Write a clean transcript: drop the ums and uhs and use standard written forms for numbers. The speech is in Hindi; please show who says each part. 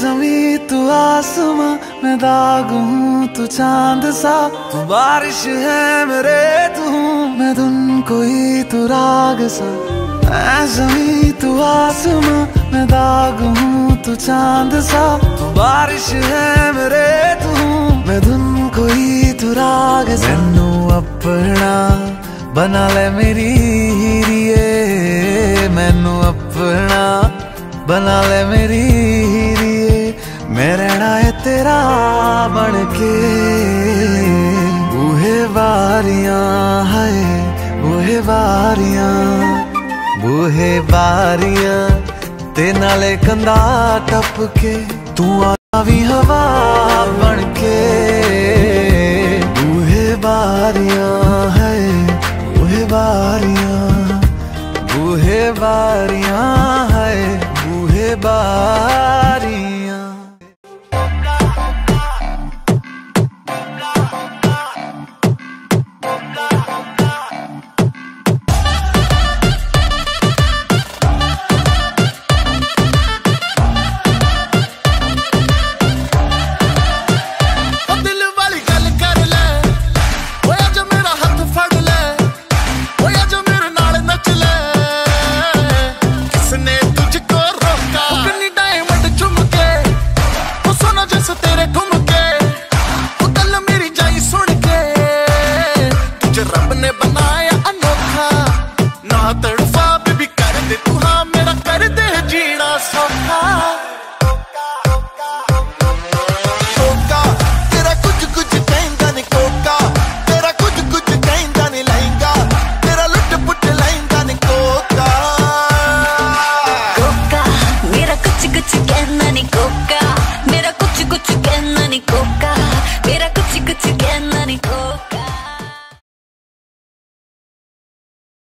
Speaker 1: ज़मीं तू आसमां, मैं दाग हूँ तू चांद सा। तू बारिश है मेरे तू हूँ मैं धुन कोई तू राग सा। मैं ज़मीं तू आसमां, मैं दाग हूँ तू चांद सा। तू बारिश है मेरे तू हूँ मैं धुन कोई तू राग सा। मैनू अपना बना ले मेरी हीरिए, मैनू अपना बना ले मेरी हीरिए। मैं रहना है तेरा बन के। बूहे बारियां है बूहे बारियां, बूहे बारियां ते नाले कंधा टप के। तू आवी हवा बन के। बूहे बारियां है बूहे बारियां, बूहे बारियां है बूहे बारियां।
Speaker 2: मेरा कुछ कुछ कहना नहीं कोका, मेरा कुछ कुछ कहना नहीं कोका।